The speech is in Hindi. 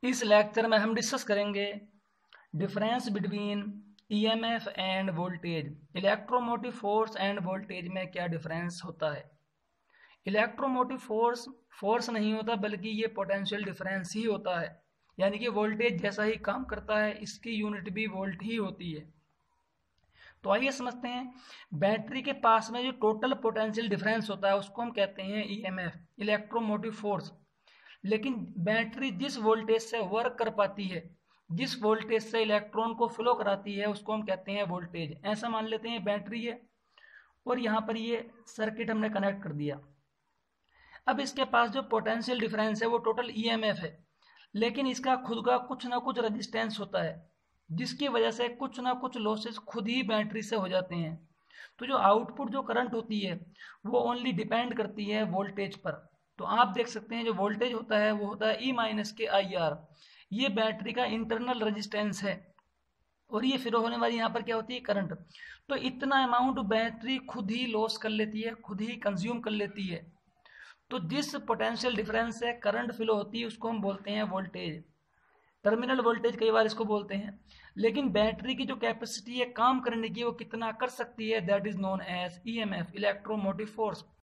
इस लेक्चर में हम डिस्कस करेंगे difference between EMF and voltage. Electromotive force and voltage में क्या डिफरेंस होता है। इलेक्ट्रोमोटिव फोर्स नहीं होता बल्कि ये पोटेंशियल डिफरेंस ही होता है, यानी कि वोल्टेज जैसा ही काम करता है, इसकी यूनिट भी वोल्ट ही होती है। तो आइए समझते हैं, बैटरी के पास में जो टोटल पोटेंशियल डिफरेंस होता है उसको हम कहते हैं ईएमएफ, इलेक्ट्रोमोटिव फोर्स। लेकिन बैटरी जिस वोल्टेज से वर्क कर पाती है, जिस वोल्टेज से इलेक्ट्रॉन को फ्लो कराती है, उसको हम कहते हैं वोल्टेज। ऐसा मान लेते हैं बैटरी है और यहाँ पर ये सर्किट हमने कनेक्ट कर दिया। अब इसके पास जो पोटेंशियल डिफरेंस है वो टोटल ईएमएफ है, लेकिन इसका खुद का कुछ ना कुछ रेजिस्टेंस होता है, जिसकी वजह से कुछ ना कुछ लॉसेस खुद ही बैटरी से हो जाते हैं। तो जो आउटपुट जो करंट होती है वो ओनली डिपेंड करती है वोल्टेज पर। तो आप देख सकते हैं जो वोल्टेज होता है वो होता है ई माइनस के आई आर। ये बैटरी का इंटरनल रेजिस्टेंस है और ये फ्लो होने वाली यहाँ पर क्या होती है, करंट। तो इतना अमाउंट बैटरी खुद ही लॉस कर लेती है, खुद ही कंज्यूम कर लेती है। तो जिस पोटेंशियल डिफरेंस से करंट फ्लो होती है उसको हम बोलते हैं वोल्टेज, टर्मिनल वोल्टेज कई बार इसको बोलते हैं। लेकिन बैटरी की जो कैपेसिटी है काम करने की, वो कितना कर सकती है, that is known as EMF, electromotive force.